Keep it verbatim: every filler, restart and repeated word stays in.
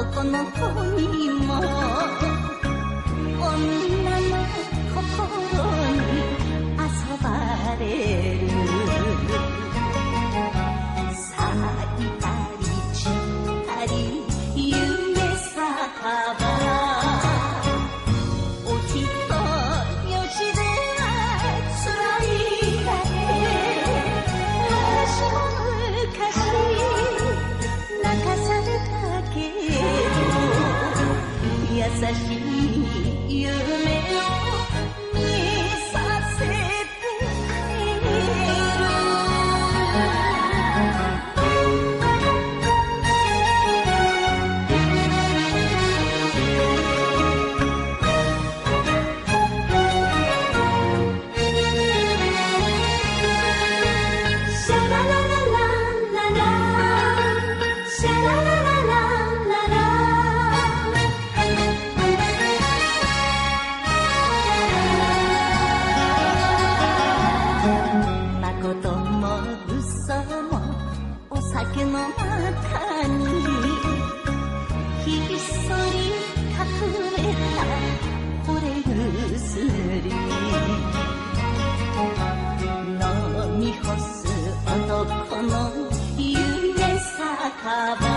男の子にも女の心に遊ばれる。咲いたり散ったり夢酒場、お人よしではつらいだけ。私も昔泣かされたけど、優しい夢を見させてくれる。シャララララララ、シャララララララ。まことも嘘もお酒の中にひっそり隠れた惚れ薬、飲み干す男の夢酒場。